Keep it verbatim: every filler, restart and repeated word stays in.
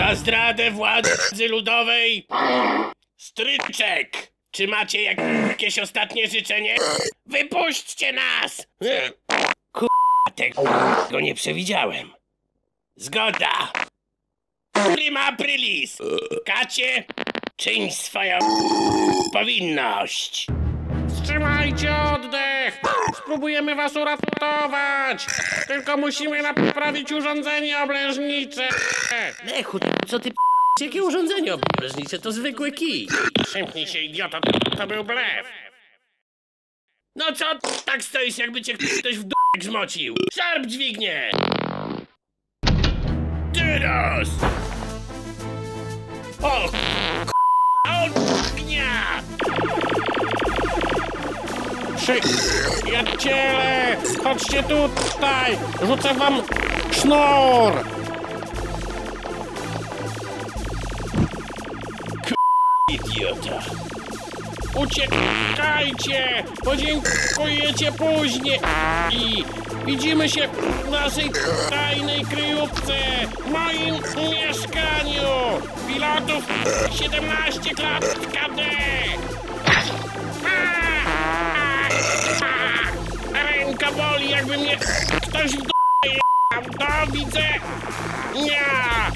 Za zdradę władzy ludowej! Stryczek! Czy macie jakieś ostatnie życzenie? Wypuśćcie nas! K***a, tego nie przewidziałem. Zgoda! Prima aprilis! Kacie, czyń swoją powinność! Wstrzymajcie oddech! Spróbujemy was uratować! Tylko musimy naprawić urządzenie oblężnicze! Lechu, co ty p***? Jakie urządzenie oblężnicze? To zwykły kij. Przymknij się, idioto, to był blef! No co tak stoisz, jakby cię ktoś w d***k grzmocił? Szarp dźwignię! Teraz! O, ognia! Przyjaciele, chodźcie tutaj! Rzucę wam sznur! K***, idiota! Uciekajcie! Podziękujecie później! I widzimy się w naszej tajnej kryjówce! W moim mieszkaniu! Pilotów siedemnaście klatka D! Ręka boli, jakby mnie ktoś w d***e jechał! Do widzenia!